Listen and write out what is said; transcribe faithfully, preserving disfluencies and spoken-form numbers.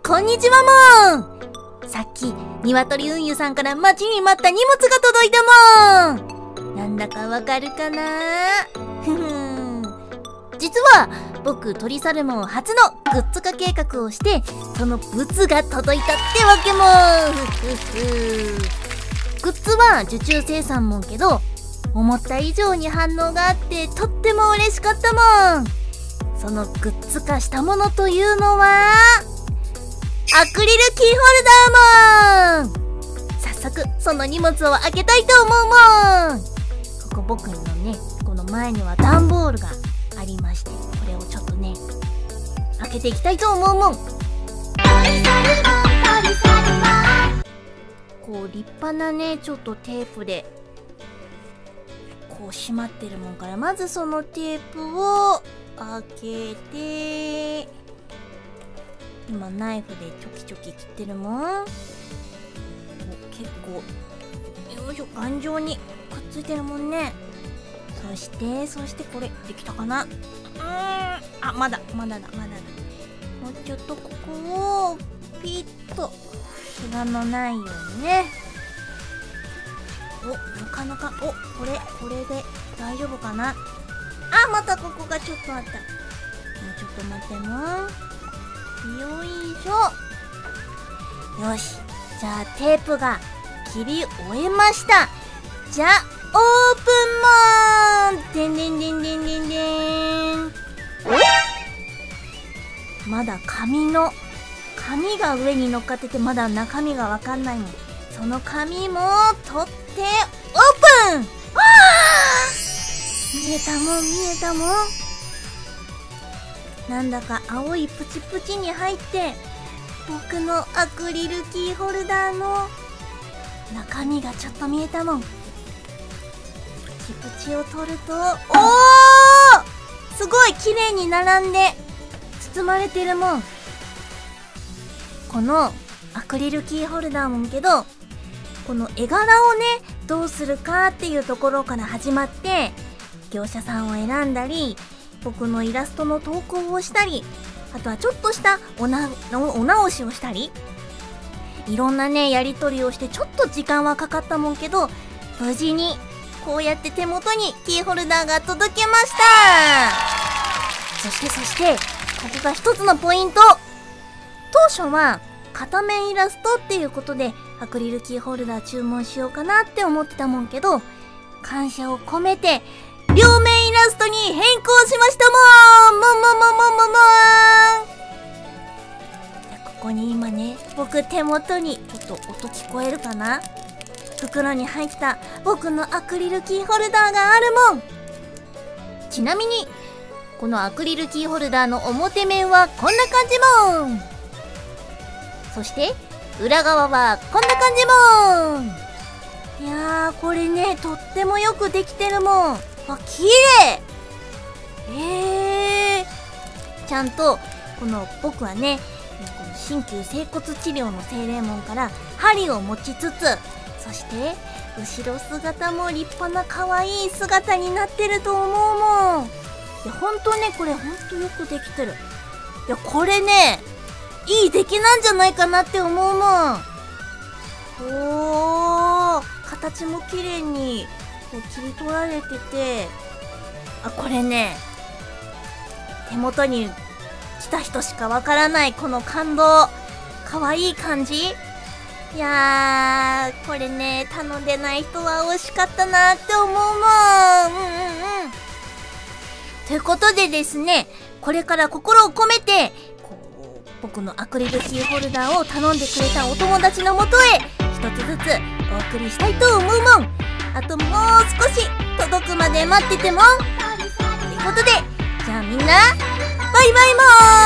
こんにちはもん。さっき鶏運輸さんから待ちに待った荷物が届いたもん。なんだかわかるかな。ふふん。実は僕鳥サルモン初のグッズ化計画をして、その物が届いたってわけもん。ふふふ。グッズは受注生産もんけど、思った以上に反応があってとっても嬉しかったもん。そのグッズ化したものというのはアクリルキーホルダーもん。早速その荷物を開けたいと思うもん。ここ僕のね、この前には段ボールがありまして、これをちょっとね開けていきたいと思うもん。こう立派なねちょっとテープでこう閉まってるもんから、まずそのテープを開けて、今ナイフでチョキチョキ切ってるもん。結構よいしょ頑丈にくっついてるもんね。そしてそしてこれできたかな。うーん、あ、まだまだだまだだ。もうちょっとここをピッと怪我のないようにね。お、なかなか、お、これこれで大丈夫かな。あ、またここがちょっとあった。もうちょっと待っても。よいしょ。よし、じゃあテープが切り終えました。じゃあオープンもーん。でんでんでんでんでんでん。お、まだ紙の紙が上に乗っかってて、まだ中身がわかんないもん。その紙も取ってオープン。わー、見えたもん見えたもん。なんだか青いプチプチに入って、僕のアクリルキーホルダーの中身がちょっと見えたもん。プチプチを取ると、おー、すごい綺麗に並んで包まれてるもん。このアクリルキーホルダーもけど、この絵柄をねどうするかっていうところから始まって、業者さんを選んだり、僕のイラストの投稿をしたり、あとはちょっとしたおなお直しをしたり、いろんなねやり取りをしてちょっと時間はかかったもんけど、無事にこうやって手元にキーホルダーが届けました。そしてそしてここが一つのポイント。当初は片面イラストっていうことでアクリルキーホルダー注文しようかなって思ってたもんけど、感謝を込めて両面イラストに変更しましたもん。もんもんもんもんもんもん。ここに今ね、僕手元にちょっと音聞こえるかな。袋に入った僕のアクリルキーホルダーがあるもん。ちなみにこのアクリルキーホルダーの表面はこんな感じもん。そして裏側はこんな感じもん。いやー、これねとってもよくできてるもん。あ、綺麗。えー、ちゃんとこの僕はね、この鍼灸整骨治療の精霊門から針を持ちつつ、そして後ろ姿も立派な可愛い姿になってると思うもん。いやほんとね、これほんとよくできてる。いやこれねいい出来なんじゃないかなって思うもん。おー、形も綺麗にこう切り取られてて、あ、これね手元に来た人しかわからないこの感動、可愛い感じ。いやー、これね頼んでない人は惜しかったなって思うもん。うんうんうん。ということでですね、これから心を込めてこう僕のアクリルキーホルダーを頼んでくれたお友達のもとへ一つずつお送りしたいと思うもん。あともう少し届くまで待っててもん。ということで、じゃあみんなバイバイもーん。